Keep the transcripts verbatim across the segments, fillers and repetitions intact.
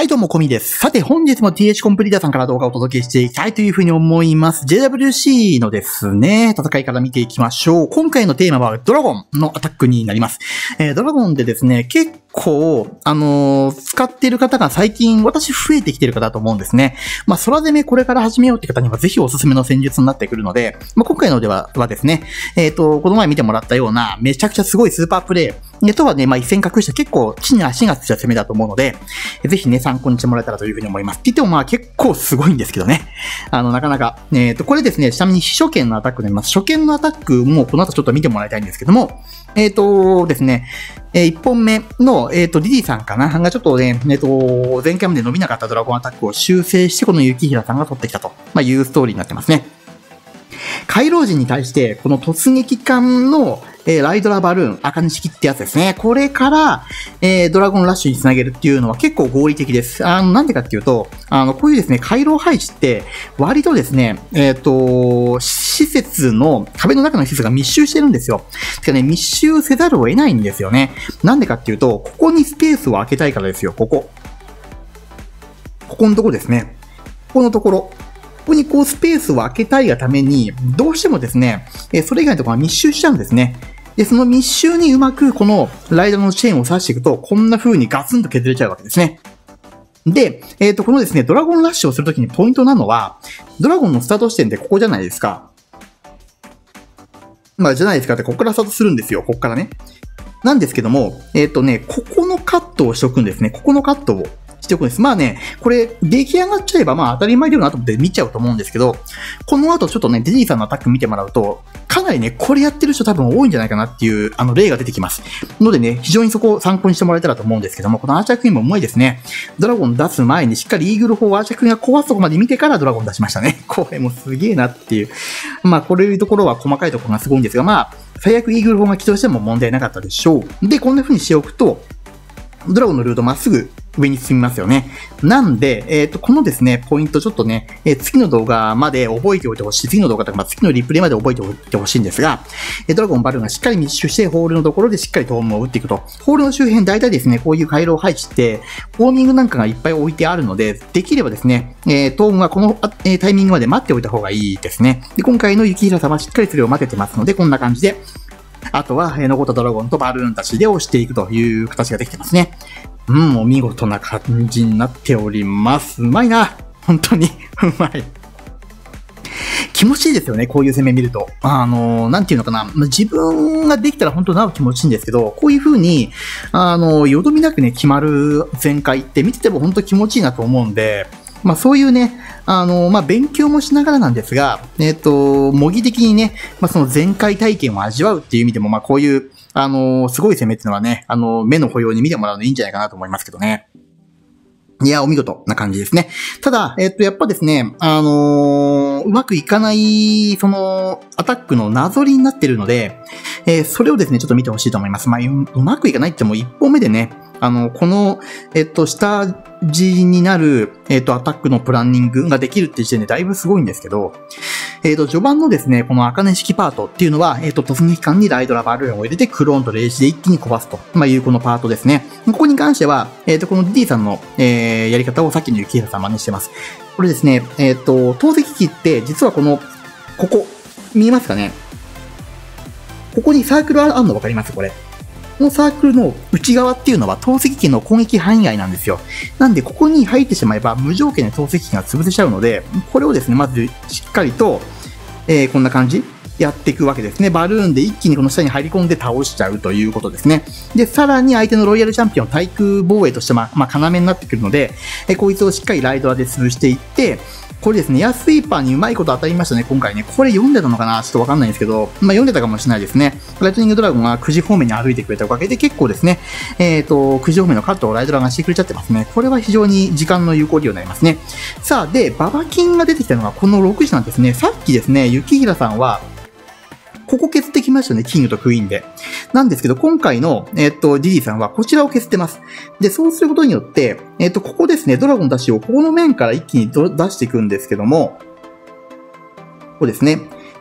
どうも、コミです。さて、本日も ティーエイチ コンプリーターさんから動画をお届けしていきたいというふうに思います。ジェイダブリューシー のですね、戦いから見ていきましょう。今回のテーマはドラゴンのアタックになります。えー、ドラゴンでですね、結構、あのー、使っている方が最近私増えてきている方だと思うんですね。まあ、空攻めこれから始めようって方にはぜひおすすめの戦術になってくるので、まあ、今回のでは、はですね、えっと、この前見てもらったようなめちゃくちゃすごいスーパープレイ、とはね、まあ、一線隠して結構地に足がついた攻めだと思うので、ぜひね、参考にしてもらえたらというふうに思います。って言ってもまあ結構すごいんですけどね。あの、なかなか。えっと、これですね、ちなみに初見のアタックになります。初見のアタックもこの後ちょっと見てもらいたいんですけども、えっとですね、えー、一本目の、えっと、リリーさんかながちょっとね、えっと、前回まで伸びなかったドラゴンアタックを修正して、この雪平さんが取ってきたと、まあ、いうストーリーになってますね。回廊人に対して、この突撃艦の、えー、ライドラバルーン、赤錦ってやつですね。これから、えー、ドラゴンラッシュにつなげるっていうのは結構合理的です。あの、なんでかっていうと、あの、こういうですね、回廊配置って、割とですね、えっと、施設の、壁の中の施設が密集してるんですよ。てかね、密集せざるを得ないんですよね。なんでかっていうと、ここにスペースを空けたいからですよ、ここ。ここのところですね。ここのところ。ここにこうスペースを空けたいがために、どうしてもですね、それ以外のところが密集しちゃうんですね。で、その密集にうまくこのライダーのチェーンを刺していくと、こんな風にガツンと削れちゃうわけですね。で、えっと、このですね、ドラゴンラッシュをするときにポイントなのは、ドラゴンのスタート地点ってここじゃないですか。まあ、じゃないですかって、ここからスタートするんですよ。ここからね。なんですけども、えっとね、ここのカットをしておくんですね。ここのカットを。しておくんです。まあね、これ、出来上がっちゃえば、まあ当たり前だよなと思って見ちゃうと思うんですけど、この後ちょっとね、デジーさんのアタック見てもらうと、かなりね、これやってる人多分多いんじゃないかなっていう、あの、例が出てきます。のでね、非常にそこを参考にしてもらえたらと思うんですけども、このアーチャークイーンも重いですね。ドラゴン出す前にしっかりイーグル砲をアーチャークイーンが壊すとこまで見てからドラゴン出しましたね。これもすげえなっていう。まあ、これいうところは細かいところがすごいんですが、まあ、最悪イーグル砲が起動しても問題なかったでしょう。で、こんな風にしておくと、ドラゴンのルートまっすぐ上に進みますよね。なんで、えっと、このですね、ポイントちょっとね、えー、次の動画まで覚えておいてほしい。次の動画とか、まあ、次のリプレイまで覚えておいてほしいんですが、えー、ドラゴンバルーンがしっかり密集して、ホールのところでしっかりトームを打っていくと。ホールの周辺、大体ですね、こういう回廊配置って、ウォーミングなんかがいっぱい置いてあるので、できればですね、えー、トームはこの、えー、タイミングまで待っておいた方がいいですね。で、今回の雪平さんはしっかりそれを待ててますので、こんな感じで、あとは、えー、残ったドラゴンとバルーンたちで押していくという形ができてますね。うん、お見事な感じになっております。うまいな。本当に、うまい。気持ちいいですよね、こういう攻め見ると。あの、なんていうのかな。自分ができたら本当なお気持ちいいんですけど、こういう風に、あの、よどみなくね、決まる全開って見てても本当気持ちいいなと思うんで、まあそういうね、あの、まあ勉強もしながらなんですが、えっと、模擬的にね、まあその全開体験を味わうっていう意味でも、まあこういう、あの、すごい攻めっていうのはね、あの、目の保養に見てもらうのいいんじゃないかなと思いますけどね。いや、お見事な感じですね。ただ、えっと、やっぱですね、あのー、うまくいかない、その、アタックのなぞりになっているので、えー、それをですね、ちょっと見てほしいと思います。まあ、う、うまくいかないっても一本目でね、あの、この、えっと、下地になる、えっと、アタックのプランニングができるって時点でだいぶすごいんですけど、えっと、序盤のですね、この赤根式パートっていうのは、えっと、突撃艦にライドラバルーンを入れて、クローンとレージで一気に壊すと、まあ、いうこのパートですね。ここに関しては、えっと、この ディー さんの、えー、やり方をさっきの雪平さん真似してます。これですね、えっと、投石機って、実はこの、ここ、見えますかね？ここにサークルあるの分かります？これ。このサークルの内側っていうのは投石機の攻撃範囲外なんですよ。なんで、ここに入ってしまえば無条件で投石機が潰せちゃうので、これをですね、まずしっかりと、えー、こんな感じやっていくわけですね。バルーンで一気にこの下に入り込んで倒しちゃうということですね。で、さらに相手のロイヤルチャンピオン対空防衛として、まあ、まあ、要になってくるので、えー、こいつをしっかりライドラで潰していって、これですね、ヤスイーパーにうまいこと当たりましたね、今回ね。これ読んでたのかなちょっとわかんないんですけど、まあ読んでたかもしれないですね。ライトニングドラゴンがくじ方面に歩いてくれたおかげで結構ですね、えっと、くじ方面のカットをライドラがしてくれちゃってますね。これは非常に時間の有効利用になりますね。さあ、で、ババキンが出てきたのがこのろくじなんですね。さっきですね、雪平さんは、ここ削ってきましたね、キングとクイーンで。なんですけど、今回の、えっと、ディディさんはこちらを削ってます。で、そうすることによって、えっと、ここですね、ドラゴン出しをここの面から一気に出していくんですけども、ここですね。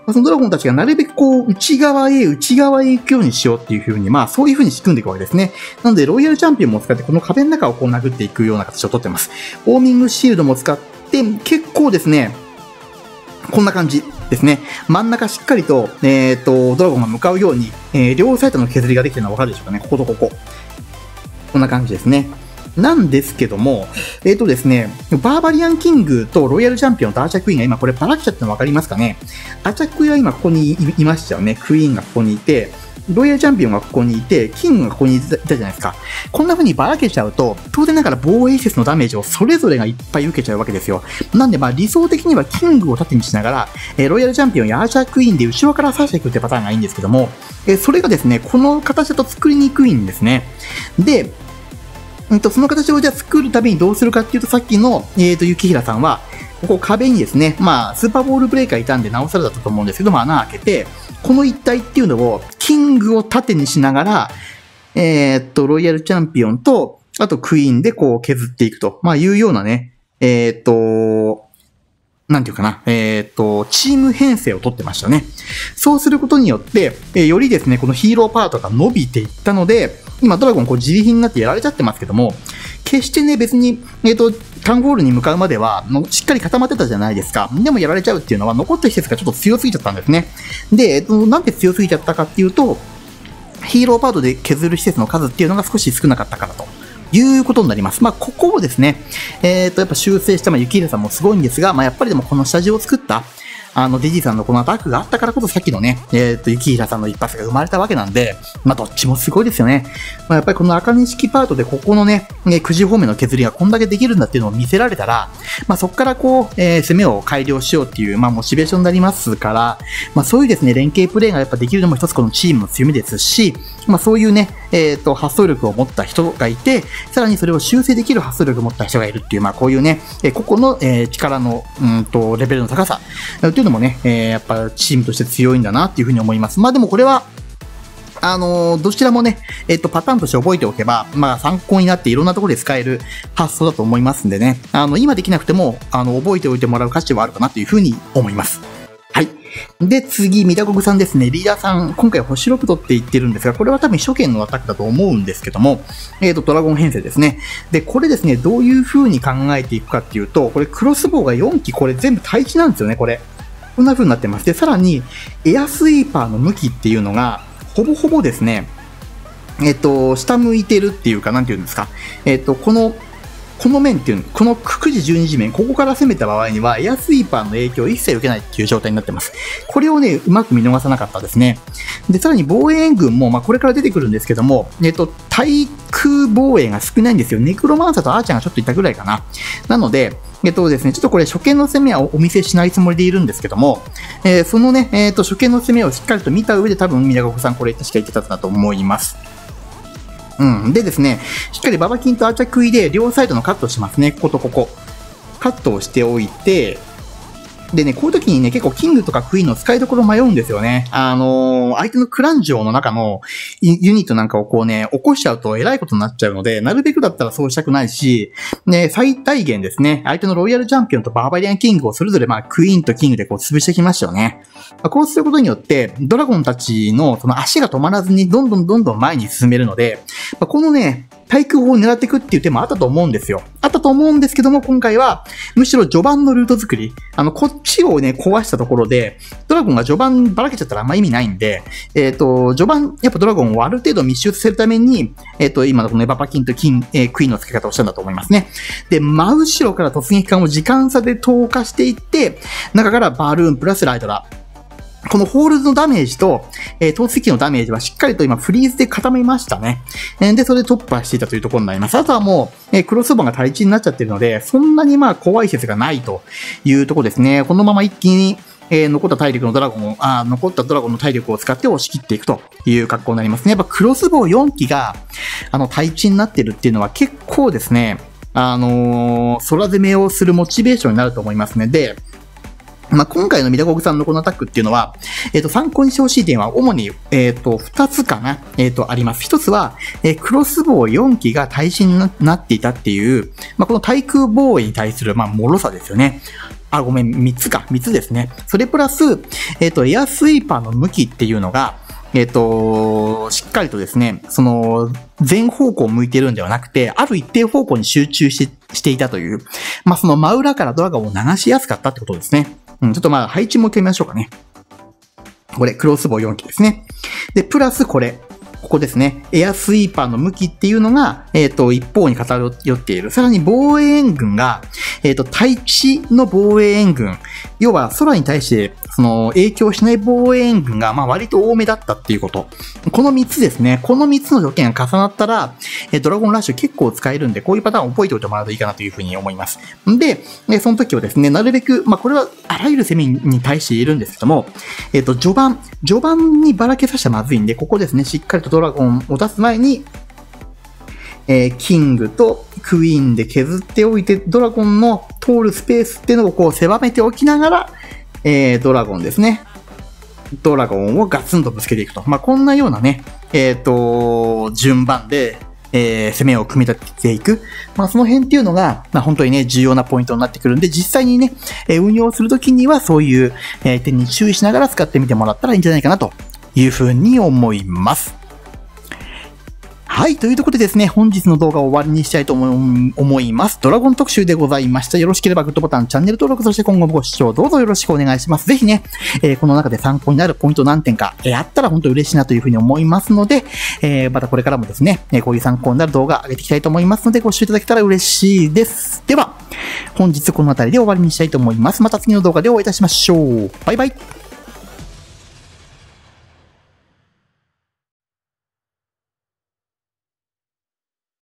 そのドラゴンたちがなるべくこう、内側へ内側へ行くようにしようっていう風に、まあそういう風に仕組んでいくわけですね。なので、ロイヤルチャンピオンも使って、この壁の中をこう殴っていくような形をとってます。ウォーミングシールドも使って、結構ですね、こんな感じですね。真ん中しっかりと、えっと、ドラゴンが向かうように、えー、両サイドの削りができてるのはわかるでしょうかね。こことここ。こんな感じですね。なんですけども、えっとですね、バーバリアンキングとロイヤルチャンピオンとアーチャークイーンが今こればらけちゃってるの分かりますかね。アーチャークイーンは今ここに い, いましたよね。クイーンがここにいて、ロイヤルチャンピオンがここにいて、キングがここにいたじゃないですか。こんな風にばらけちゃうと、当然ながら防衛施設のダメージをそれぞれがいっぱい受けちゃうわけですよ。なんでまあ理想的にはキングを縦にしながら、えー、ロイヤルチャンピオンやアーチャークイーンで後ろから刺していくってパターンがいいんですけども、えー、それがですね、この形だと作りにくいんですね。で、うんと、その形をじゃあ作るためにどうするかっていうと、さっきの、えっと、雪平さんは、ここ壁にですね、まあ、スーパーボールブレーカーいたんで、なおさらだったと思うんですけども、穴開けて、この一帯っていうのを、キングを縦にしながら、えー、っと、ロイヤルチャンピオンと、あとクイーンでこう削っていくと、まあ、いうようなね、えー、っと、なんていうかな、えー、っと、チーム編成を取ってましたね。そうすることによって、えー、よりですね、このヒーローパートが伸びていったので、今ドラゴンこう自利品になってやられちゃってますけども、決してね、別に、えっと、タウンホールに向かうまでは、しっかり固まってたじゃないですか。でもやられちゃうっていうのは、残った施設がちょっと強すぎちゃったんですね。で、えっと、なんで強すぎちゃったかっていうと、ヒーローパートで削る施設の数っていうのが少し少なかったからと。いうことになります。まあ、ここをですね、えっと、やっぱ修正した、まあ、雪平さんもすごいんですが、まあ、やっぱりでもこの下地を作った、あの、デジーさんのこのアタックがあったからこそさっきのね、えっと、雪平さんの一発が生まれたわけなんで、まあ、どっちもすごいですよね。まあ、やっぱりこの赤錦パートでここのね、ね、くじ方面の削りがこんだけできるんだっていうのを見せられたら、まあ、そこからこう、えー、攻めを改良しようっていう、まあ、モチベーションになりますから、まあ、そういうですね、連携プレーがやっぱできるのも一つこのチームの強みですし、まあ、そういうね、えっと、発想力を持った人がいて、さらにそれを修正できる発想力を持った人がいるっていう、まあ、こういうね、えー、個々の、えー、力の、うんと、レベルの高さ、っていうのもね、えー、やっぱチームとして強いんだなっていうふうに思います。まあ、でもこれは、あのー、どちらもね、えっと、パターンとして覚えておけば、まあ、参考になっていろんなところで使える発想だと思いますんでね、あの、今できなくても、あの、覚えておいてもらう価値はあるかなというふうに思います。はい。で、次、ミダコグさんですね。リーダーさん、今回星ろく取って言ってるんですが、これは多分初見のアタックだと思うんですけども、えっと、ドラゴン編成ですね。で、これですね、どういう風に考えていくかっていうと、これクロスボウがよんき、これ全部対地なんですよね、これ。こんな風になってます。で、さらに、エアスイーパーの向きっていうのが、ほぼほぼですね、えっと、下向いてるっていうか、なんていうんですか。えっと、この、この面っていうの、このくじじゅうにじ面、ここから攻めた場合には、エアスイーパーの影響を一切受けないっていう状態になってます。これをね、うまく見逃さなかったですね。で、さらに防衛軍も、まあ、これから出てくるんですけども、えっと、対空防衛が少ないんですよ。ネクロマンサーとアーチャーがちょっといたぐらいかな。なので、えっとですね、ちょっとこれ初見の攻めはお見せしないつもりでいるんですけども、えー、そのね、えっと、初見の攻めをしっかりと見た上で多分、宮川さんこれ確か言ってたんだと思います。うん。でですね、しっかりババキンとアーチャークイで両サイドのカットをしますね。こことここ。カットをしておいて、でね、こういう時にね、結構キングとかクイーンの使いどころ迷うんですよね。あのー、相手のクラン城の中のユニットなんかをこうね、起こしちゃうと偉いことになっちゃうので、なるべくだったらそうしたくないし、ね、最大限ですね、相手のロイヤルチャンピオンとバーバリアンキングをそれぞれまあクイーンとキングでこう潰してきましたよね。こうすることによって、ドラゴンたちのその足が止まらずにどんどんどんどん前に進めるので、このね、対空砲を狙っていくっていう手もあったと思うんですよ。あったと思うんですけども、今回は、むしろ序盤のルート作り、あの、こっちをね、壊したところで、ドラゴンが序盤ばらけちゃったらあんま意味ないんで、えっと、序盤、やっぱドラゴンをある程度密集させるために、えっと、今のこのエバパキンとキン、えー、クイーンの付け方をしたんだと思いますね。で、真後ろから突撃艦を時間差で投下していって、中からバルーンプラスライドラ。このホールドのダメージと、えー、投石機のダメージはしっかりと今フリーズで固めましたね。えー、で、それで突破していたというところになります。あとはもう、えー、クロスボウが対地になっちゃってるので、そんなにまあ怖い説がないというところですね。このまま一気に、えー、残った体力のドラゴンを、あ残ったドラゴンの体力を使って押し切っていくという格好になりますね。やっぱクロスボウよんきが、あの、対地になってるっていうのは結構ですね、あのー、空攻めをするモチベーションになると思いますね。で、まあ、今回のミダゴグさんのこのアタックっていうのは、えっと、参考にしてほしい点は、主に、えっと、二つかな、えっと、あります。一つは、えー、クロスボウよんきが対地になっていたっていう、まあ、この対空防衛に対する、まあ、脆さですよね。 あ、ごめん、みっつか。みっつですね。それプラス、えっと、エアスイーパーの向きっていうのが、えっと、しっかりとですね、その、全方向を向いてるんではなくて、ある一定方向に集中して、していたという、まあ、その真裏からドラゴンを流しやすかったってことですね。うん、ちょっとまあ、配置も決めましょうかね。これ、クロスボウよんきですね。で、プラスこれ。ここですね。エアスイーパーの向きっていうのが、えっと、一方に偏っている。さらに防衛援軍が、えっと、対地の防衛援軍。要は、空に対して、その、影響しない防衛援軍が、まあ、割と多めだったっていうこと。このみっつですね。このみっつの条件が重なったら、えドラゴンラッシュ結構使えるんで、こういうパターンを覚えておいてもらうといいかなというふうに思います。で、その時をですね、なるべく、まあ、これは、あらゆる攻めに対して言えるんですけども、えっと、序盤、序盤にばらけさせたらまずいんで、ここですね、しっかりとドラゴンを出す前に、えー、キングとクイーンで削っておいて、ドラゴンの通るスペースっていうのをこう狭めておきながら、えー、ドラゴンですね。ドラゴンをガツンとぶつけていくと。まあ、こんなようなね、えっと、順番で、えー、攻めを組み立てていく。まあ、その辺っていうのが、まあ、本当にね、重要なポイントになってくるんで、実際にね、えー、運用するときにはそういう、えー、点に注意しながら使ってみてもらったらいいんじゃないかなというふうに思います。はい。というところでですね、本日の動画を終わりにしたいと思います。ドラゴン特集でございました。よろしければグッドボタン、チャンネル登録、そして今後もご視聴どうぞよろしくお願いします。ぜひね、えー、この中で参考になるポイント何点か、えー、あったら本当に嬉しいなというふうに思いますので、えー、またこれからもですね、えー、こういう参考になる動画上げていきたいと思いますので、ご視聴いただけたら嬉しいです。では、本日この辺りで終わりにしたいと思います。また次の動画でお会いいたしましょう。バイバイ。